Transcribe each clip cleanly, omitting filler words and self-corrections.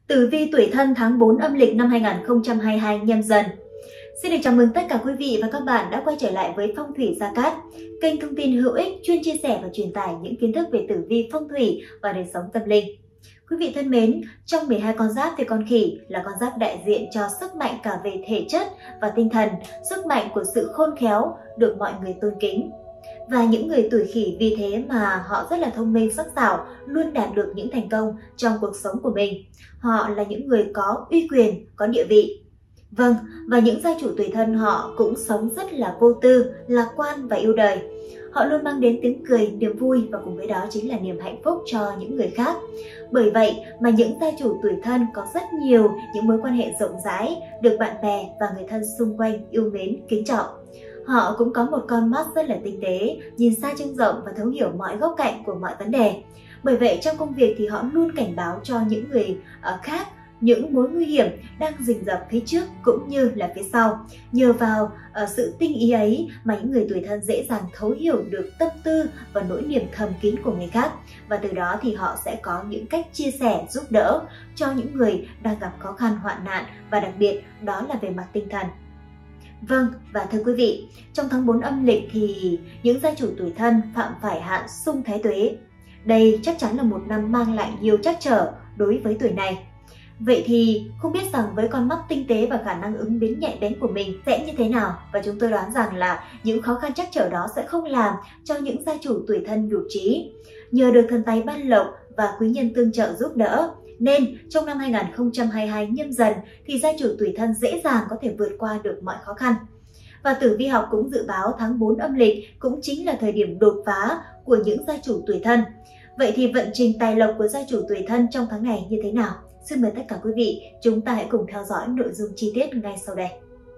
Tử vi tuổi Thân tháng 4 âm lịch năm 2022 Nhâm Dần. Xin được chào mừng tất cả quý vị và các bạn đã quay trở lại với Phong thủy Gia Cát, kênh thông tin hữu ích chuyên chia sẻ và truyền tải những kiến thức về tử vi phong thủy và đời sống tâm linh. Quý vị thân mến, trong 12 con giáp thì con khỉ là con giáp đại diện cho sức mạnh cả về thể chất và tinh thần, sức mạnh của sự khôn khéo được mọi người tôn kính. Và những người tuổi khỉ vì thế mà họ rất là thông minh sắc sảo, luôn đạt được những thành công trong cuộc sống của mình. Họ là những người có uy quyền, có địa vị. Vâng, và những gia chủ tuổi Thân họ cũng sống rất là vô tư, lạc quan và yêu đời. Họ luôn mang đến tiếng cười, niềm vui và cùng với đó chính là niềm hạnh phúc cho những người khác. Bởi vậy mà những gia chủ tuổi Thân có rất nhiều những mối quan hệ rộng rãi, được bạn bè và người thân xung quanh yêu mến, kính trọng. Họ cũng có một con mắt rất là tinh tế, nhìn xa trông rộng và thấu hiểu mọi góc cạnh của mọi vấn đề. Bởi vậy trong công việc thì họ luôn cảnh báo cho những người khác những mối nguy hiểm đang rình rập phía trước cũng như là phía sau. Nhờ vào sự tinh ý ấy mà những người tuổi Thân dễ dàng thấu hiểu được tâm tư và nỗi niềm thầm kín của người khác. Và từ đó thì họ sẽ có những cách chia sẻ, giúp đỡ cho những người đang gặp khó khăn hoạn nạn, và đặc biệt đó là về mặt tinh thần. Vâng, và thưa quý vị, trong tháng 4 âm lịch thì những gia chủ tuổi Thân phạm phải hạn xung thái tuế. Đây chắc chắn là một năm mang lại nhiều trắc trở đối với tuổi này. Vậy thì không biết rằng với con mắt tinh tế và khả năng ứng biến nhạy bén của mình sẽ như thế nào? Và chúng tôi đoán rằng là những khó khăn trắc trở đó sẽ không làm cho những gia chủ tuổi Thân nhụt chí. Nhờ được thần tài ban lộc và quý nhân tương trợ giúp đỡ, nên trong năm 2022 Nhâm Dần thì gia chủ tuổi Thân dễ dàng có thể vượt qua được mọi khó khăn. Và tử vi học cũng dự báo tháng 4 âm lịch cũng chính là thời điểm đột phá của những gia chủ tuổi Thân. Vậy thì vận trình tài lộc của gia chủ tuổi Thân trong tháng này như thế nào? Xin mời tất cả quý vị, chúng ta hãy cùng theo dõi nội dung chi tiết ngay sau đây.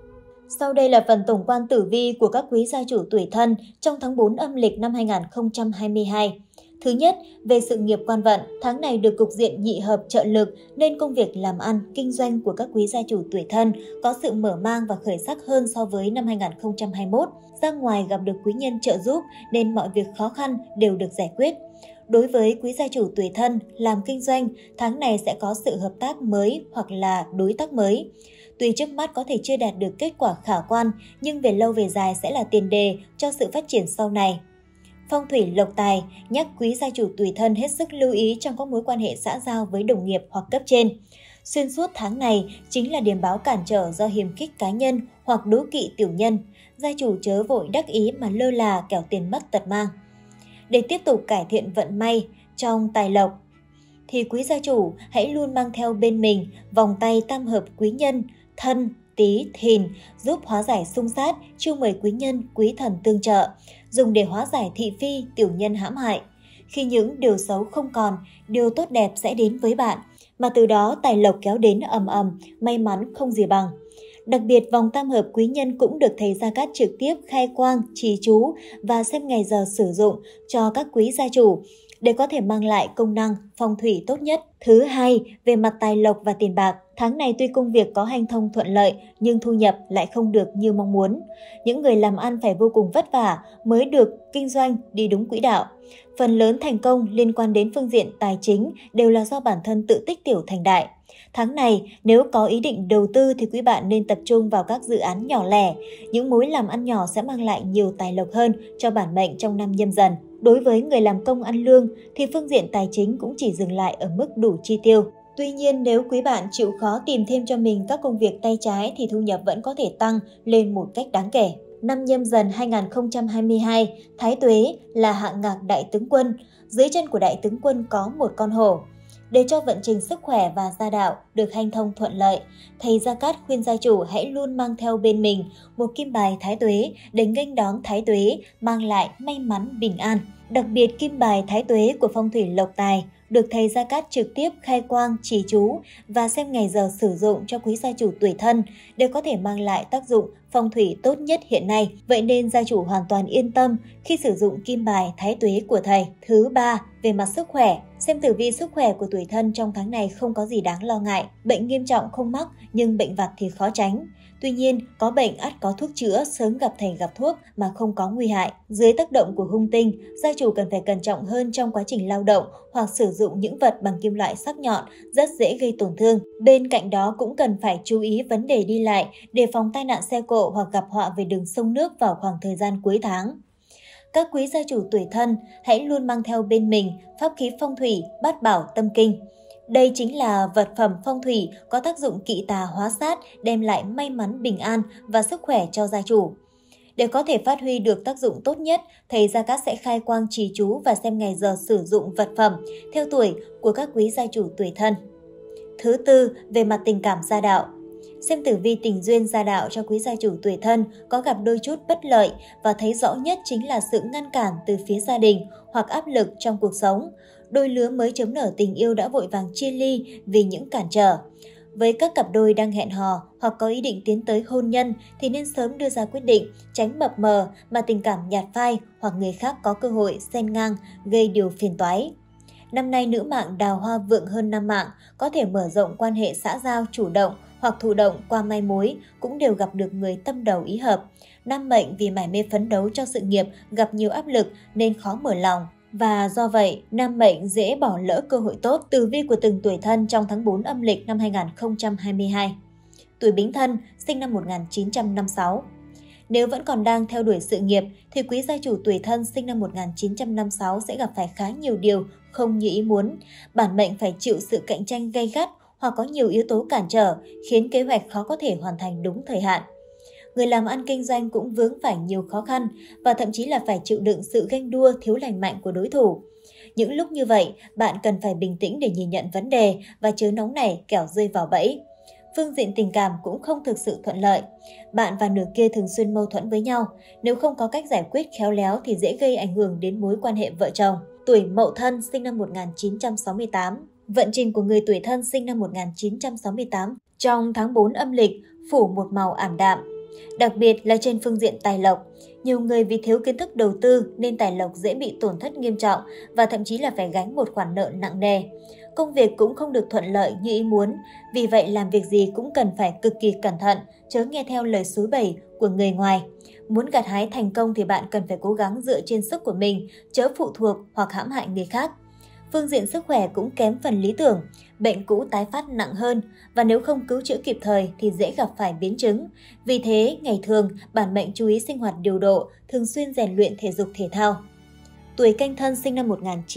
Sau đây là phần tổng quan tử vi của các quý gia chủ tuổi Thân trong tháng 4 âm lịch năm 2022. Thứ nhất, về sự nghiệp quan vận, tháng này được cục diện nhị hợp trợ lực nên công việc làm ăn, kinh doanh của các quý gia chủ tuổi Thân có sự mở mang và khởi sắc hơn so với năm 2021. Ra ngoài gặp được quý nhân trợ giúp nên mọi việc khó khăn đều được giải quyết. Đối với quý gia chủ tuổi Thân làm kinh doanh, tháng này sẽ có sự hợp tác mới hoặc là đối tác mới. Tuy trước mắt có thể chưa đạt được kết quả khả quan, nhưng về lâu về dài sẽ là tiền đề cho sự phát triển sau này. Phong thủy lộc tài nhắc quý gia chủ tuổi Thân hết sức lưu ý trong các mối quan hệ xã giao với đồng nghiệp hoặc cấp trên. Xuyên suốt tháng này chính là điểm báo cản trở do hiềm khích cá nhân hoặc đố kỵ tiểu nhân. Gia chủ chớ vội đắc ý mà lơ là kẻo tiền mất tật mang. Để tiếp tục cải thiện vận may trong tài lộc, thì quý gia chủ hãy luôn mang theo bên mình vòng tay tam hợp quý nhân Thân, Tý, Thìn giúp hóa giải xung sát, chiêu mời quý nhân, quý thần tương trợ, dùng để hóa giải thị phi, tiểu nhân hãm hại. Khi những điều xấu không còn, điều tốt đẹp sẽ đến với bạn, mà từ đó tài lộc kéo đến ầm ầm, may mắn không gì bằng. Đặc biệt, vòng tam hợp quý nhân cũng được thầy Gia Cát trực tiếp khai quang, trì chú và xem ngày giờ sử dụng cho các quý gia chủ để có thể mang lại công năng phong thủy tốt nhất. Thứ hai, về mặt tài lộc và tiền bạc, tháng này tuy công việc có hanh thông thuận lợi nhưng thu nhập lại không được như mong muốn. Những người làm ăn phải vô cùng vất vả mới được kinh doanh đi đúng quỹ đạo. Phần lớn thành công liên quan đến phương diện tài chính đều là do bản thân tự tích tiểu thành đại. Tháng này, nếu có ý định đầu tư thì quý bạn nên tập trung vào các dự án nhỏ lẻ. Những mối làm ăn nhỏ sẽ mang lại nhiều tài lộc hơn cho bản mệnh trong năm Nhâm Dần. Đối với người làm công ăn lương thì phương diện tài chính cũng chỉ dừng lại ở mức đủ chi tiêu. Tuy nhiên, nếu quý bạn chịu khó tìm thêm cho mình các công việc tay trái thì thu nhập vẫn có thể tăng lên một cách đáng kể. Năm Nhâm Dần 2022, Thái Tuế là hạng ngạc đại tướng quân. Dưới chân của đại tướng quân có một con hổ. Để cho vận trình sức khỏe và gia đạo được hanh thông thuận lợi, thầy Gia Cát khuyên gia chủ hãy luôn mang theo bên mình một kim bài Thái Tuế để nghênh đón Thái Tuế mang lại may mắn bình an. Đặc biệt, kim bài Thái Tuế của phong thủy lộc tài được thầy Gia Cát trực tiếp khai quang, trì chú và xem ngày giờ sử dụng cho quý gia chủ tuổi Thân để có thể mang lại tác dụng phong thủy tốt nhất hiện nay, vậy nên gia chủ hoàn toàn yên tâm khi sử dụng kim bài thái tuế của thầy. Thứ ba, về mặt sức khỏe, xem tử vi sức khỏe của tuổi Thân trong tháng này không có gì đáng lo ngại, bệnh nghiêm trọng không mắc nhưng bệnh vặt thì khó tránh. Tuy nhiên, có bệnh ắt có thuốc chữa, sớm gặp thầy gặp thuốc mà không có nguy hại. Dưới tác động của hung tinh, gia chủ cần phải cẩn trọng hơn trong quá trình lao động hoặc sử dụng những vật bằng kim loại sắc nhọn, rất dễ gây tổn thương. Bên cạnh đó cũng cần phải chú ý vấn đề đi lại, đề phòng tai nạn xe cộ hoặc gặp họa về đường sông nước vào khoảng thời gian cuối tháng. Các quý gia chủ tuổi Thân hãy luôn mang theo bên mình pháp khí phong thủy Bát Bảo Tâm Kinh. Đây chính là vật phẩm phong thủy có tác dụng kỵ tà hóa sát, đem lại may mắn bình an và sức khỏe cho gia chủ. Để có thể phát huy được tác dụng tốt nhất, thầy Gia Cát sẽ khai quang trì chú và xem ngày giờ sử dụng vật phẩm theo tuổi của các quý gia chủ tuổi Thân. Thứ tư, về mặt tình cảm gia đạo. Xem tử vi tình duyên gia đạo cho quý gia chủ tuổi Thân có gặp đôi chút bất lợi và thấy rõ nhất chính là sự ngăn cản từ phía gia đình hoặc áp lực trong cuộc sống. Đôi lứa mới chớm nở tình yêu đã vội vàng chia ly vì những cản trở. Với các cặp đôi đang hẹn hò hoặc có ý định tiến tới hôn nhân thì nên sớm đưa ra quyết định, tránh mập mờ mà tình cảm nhạt phai hoặc người khác có cơ hội xen ngang gây điều phiền toái. Năm nay nữ mạng đào hoa vượng hơn nam mạng, có thể mở rộng quan hệ xã giao chủ động hoặc thụ động qua mai mối, cũng đều gặp được người tâm đầu ý hợp. Nam mệnh vì mải mê phấn đấu cho sự nghiệp gặp nhiều áp lực nên khó mở lòng. Và do vậy, nam mệnh dễ bỏ lỡ cơ hội tốt. Tử vi của từng tuổi Thân trong tháng 4 âm lịch năm 2022. Tuổi Bính Thân, sinh năm 1956. Nếu vẫn còn đang theo đuổi sự nghiệp, thì quý gia chủ tuổi Thân sinh năm 1956 sẽ gặp phải khá nhiều điều không như ý muốn. Bản mệnh phải chịu sự cạnh tranh gay gắt hoặc có nhiều yếu tố cản trở, khiến kế hoạch khó có thể hoàn thành đúng thời hạn. Người làm ăn kinh doanh cũng vướng phải nhiều khó khăn và thậm chí là phải chịu đựng sự ganh đua thiếu lành mạnh của đối thủ. Những lúc như vậy, bạn cần phải bình tĩnh để nhìn nhận vấn đề và chớ nóng nảy kẻo rơi vào bẫy. Phương diện tình cảm cũng không thực sự thuận lợi. Bạn và nửa kia thường xuyên mâu thuẫn với nhau. Nếu không có cách giải quyết khéo léo thì dễ gây ảnh hưởng đến mối quan hệ vợ chồng. Tuổi Mậu Thân sinh năm 1968. Vận trình của người tuổi Thân sinh năm 1968 trong tháng 4 âm lịch phủ một màu ảm đạm. Đặc biệt là trên phương diện tài lộc. Nhiều người vì thiếu kiến thức đầu tư nên tài lộc dễ bị tổn thất nghiêm trọng và thậm chí là phải gánh một khoản nợ nặng nề. Công việc cũng không được thuận lợi như ý muốn, vì vậy làm việc gì cũng cần phải cực kỳ cẩn thận, chớ nghe theo lời xúi bẩy của người ngoài. Muốn gặt hái thành công thì bạn cần phải cố gắng dựa trên sức của mình, chớ phụ thuộc hoặc hãm hại người khác. Phương diện sức khỏe cũng kém phần lý tưởng, bệnh cũ tái phát nặng hơn và nếu không cứu chữa kịp thời thì dễ gặp phải biến chứng. Vì thế, ngày thường, bản mệnh chú ý sinh hoạt điều độ, thường xuyên rèn luyện thể dục thể thao. Tuổi Canh Thân sinh năm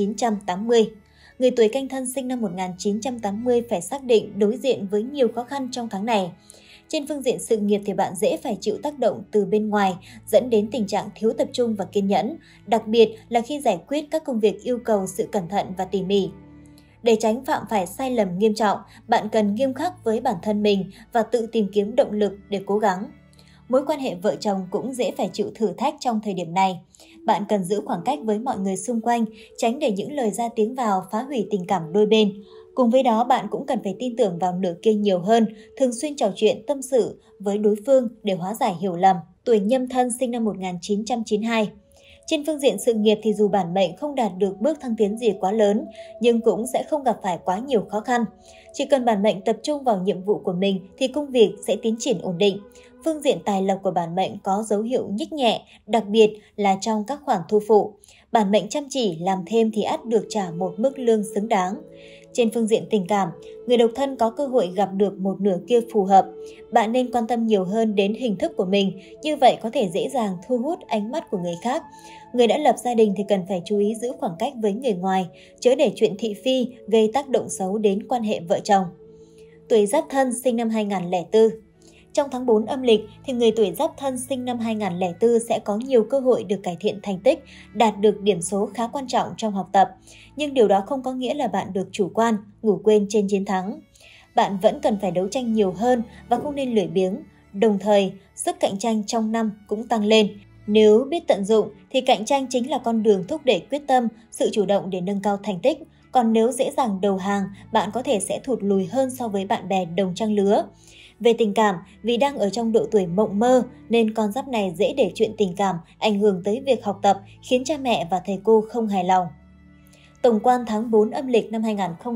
1980. Người tuổi Canh Thân sinh năm 1980 phải xác định đối diện với nhiều khó khăn trong tháng này. Trên phương diện sự nghiệp thì bạn dễ phải chịu tác động từ bên ngoài, dẫn đến tình trạng thiếu tập trung và kiên nhẫn, đặc biệt là khi giải quyết các công việc yêu cầu sự cẩn thận và tỉ mỉ. Để tránh phạm phải sai lầm nghiêm trọng, bạn cần nghiêm khắc với bản thân mình và tự tìm kiếm động lực để cố gắng. Mối quan hệ vợ chồng cũng dễ phải chịu thử thách trong thời điểm này. Bạn cần giữ khoảng cách với mọi người xung quanh, tránh để những lời ra tiếng vào phá hủy tình cảm đôi bên. Cùng với đó, bạn cũng cần phải tin tưởng vào nửa kia nhiều hơn, thường xuyên trò chuyện tâm sự với đối phương để hóa giải hiểu lầm. Tuổi Nhâm Thân sinh năm 1992. Trên phương diện sự nghiệp thì dù bản mệnh không đạt được bước thăng tiến gì quá lớn, nhưng cũng sẽ không gặp phải quá nhiều khó khăn. Chỉ cần bản mệnh tập trung vào nhiệm vụ của mình thì công việc sẽ tiến triển ổn định. Phương diện tài lộc của bản mệnh có dấu hiệu nhích nhẹ, đặc biệt là trong các khoản thu phụ. Bản mệnh chăm chỉ làm thêm thì ắt được trả một mức lương xứng đáng. Trên phương diện tình cảm, người độc thân có cơ hội gặp được một nửa kia phù hợp. Bạn nên quan tâm nhiều hơn đến hình thức của mình, như vậy có thể dễ dàng thu hút ánh mắt của người khác. Người đã lập gia đình thì cần phải chú ý giữ khoảng cách với người ngoài, chớ để chuyện thị phi gây tác động xấu đến quan hệ vợ chồng. Tuổi Giáp Thân sinh năm 2004. Trong tháng 4 âm lịch thì người tuổi Giáp Thân sinh năm 2004 sẽ có nhiều cơ hội được cải thiện thành tích, đạt được điểm số khá quan trọng trong học tập. Nhưng điều đó không có nghĩa là bạn được chủ quan, ngủ quên trên chiến thắng. Bạn vẫn cần phải đấu tranh nhiều hơn và không nên lười biếng. Đồng thời, sức cạnh tranh trong năm cũng tăng lên. Nếu biết tận dụng thì cạnh tranh chính là con đường thúc đẩy quyết tâm, sự chủ động để nâng cao thành tích. Còn nếu dễ dàng đầu hàng, bạn có thể sẽ thụt lùi hơn so với bạn bè đồng trang lứa. Về tình cảm, vì đang ở trong độ tuổi mộng mơ nên con giáp này dễ để chuyện tình cảm ảnh hưởng tới việc học tập, khiến cha mẹ và thầy cô không hài lòng. Tổng quan tháng 4 âm lịch năm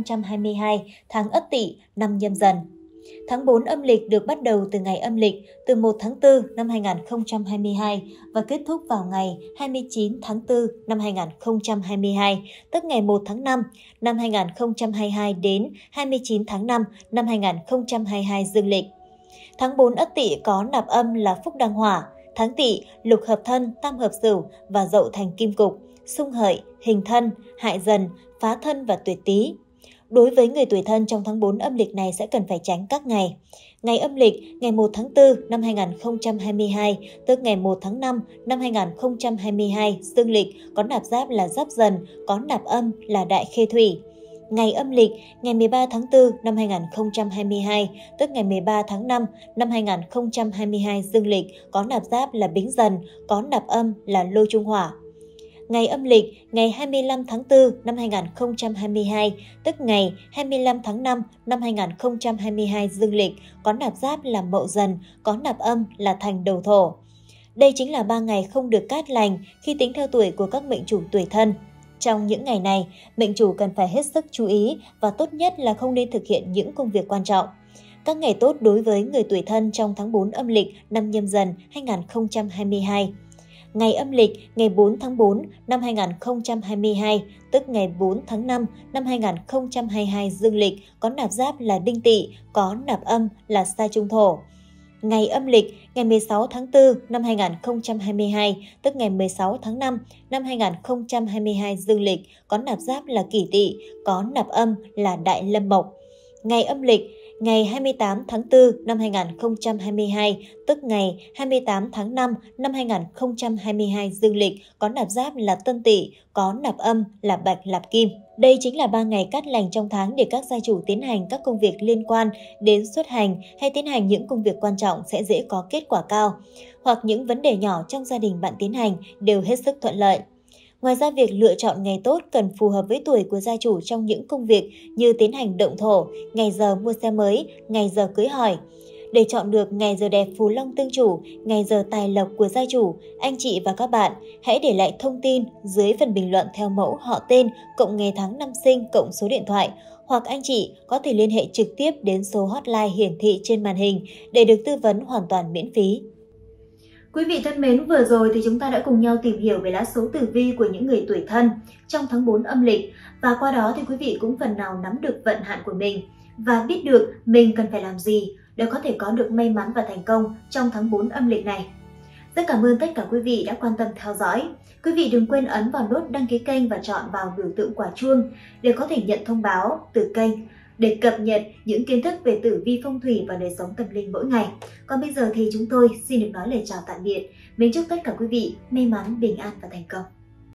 2022, tháng Ất Tỵ, năm Nhâm Dần. Tháng 4 âm lịch được bắt đầu từ ngày âm lịch từ 1 tháng 4 năm 2022 và kết thúc vào ngày 29 tháng 4 năm 2022, tức ngày 1 tháng 5 năm 2022 đến 29 tháng 5 năm 2022 dương lịch. Tháng 4 Ất Tỵ có nạp âm là Phúc Đăng Hỏa, tháng Tỵ lục hợp thân, tam hợp Sửu và Dậu thành kim cục, xung hợi, hình thân, hại dần, phá thân và tuyệt tý. Đối với người tuổi Thân trong tháng 4 âm lịch này sẽ cần phải tránh các ngày. Ngày âm lịch, ngày 1 tháng 4 năm 2022, tức ngày 1 tháng 5 năm 2022, dương lịch có nạp giáp là Giáp Dần, có nạp âm là Đại Khê Thủy. Ngày âm lịch, ngày 13 tháng 4 năm 2022, tức ngày 13 tháng 5 năm 2022 dương lịch có nạp giáp là Bính Dần, có nạp âm là Lô Trung Hỏa. Ngày âm lịch, ngày 25 tháng 4 năm 2022, tức ngày 25 tháng 5 năm 2022 dương lịch, có nạp giáp là Mậu Dần, có nạp âm là Thành Đầu Thổ. Đây chính là 3 ngày không được cát lành khi tính theo tuổi của các mệnh chủ tuổi Thân. Trong những ngày này, mệnh chủ cần phải hết sức chú ý và tốt nhất là không nên thực hiện những công việc quan trọng. Các ngày tốt đối với người tuổi Thân trong tháng 4 âm lịch năm Nhâm Dần 2022. Ngày âm lịch ngày 4 tháng 4 năm 2022, tức ngày 4 tháng 5 năm 2022 dương lịch có nạp giáp là Đinh Tỵ, có nạp âm là Sa Trung Thổ. Ngày âm lịch ngày 16 tháng 4 năm 2022, tức ngày 16 tháng 5 năm 2022 dương lịch có nạp giáp là Kỷ Tỵ, có nạp âm là Đại Lâm Mộc. Ngày âm lịch ngày 28 tháng 4 năm 2022, tức ngày 28 tháng 5 năm 2022 dương lịch có nạp giáp là Tân Tỵ, có nạp âm là Bạch Lạp Kim. Đây chính là 3 ngày cát lành trong tháng để các gia chủ tiến hành các công việc liên quan đến xuất hành hay tiến hành những công việc quan trọng sẽ dễ có kết quả cao, hoặc những vấn đề nhỏ trong gia đình bạn tiến hành đều hết sức thuận lợi. Ngoài ra, việc lựa chọn ngày tốt cần phù hợp với tuổi của gia chủ trong những công việc như tiến hành động thổ, ngày giờ mua xe mới, ngày giờ cưới hỏi. Để chọn được ngày giờ đẹp phù long tương chủ, ngày giờ tài lộc của gia chủ, anh chị và các bạn hãy để lại thông tin dưới phần bình luận theo mẫu họ tên, cộng ngày tháng năm sinh, cộng số điện thoại. Hoặc anh chị có thể liên hệ trực tiếp đến số hotline hiển thị trên màn hình để được tư vấn hoàn toàn miễn phí. Quý vị thân mến, vừa rồi thì chúng ta đã cùng nhau tìm hiểu về lá số tử vi của những người tuổi Thân trong tháng 4 âm lịch, và qua đó thì quý vị cũng phần nào nắm được vận hạn của mình và biết được mình cần phải làm gì để có thể có được may mắn và thành công trong tháng 4 âm lịch này. Rất cảm ơn tất cả quý vị đã quan tâm theo dõi. Quý vị đừng quên ấn vào nút đăng ký kênh và chọn vào biểu tượng quả chuông để có thể nhận thông báo từ kênh, để cập nhật những kiến thức về tử vi phong thủy và đời sống tâm linh mỗi ngày. Còn bây giờ thì chúng tôi xin được nói lời chào tạm biệt. Mình chúc tất cả quý vị may mắn, bình an và thành công.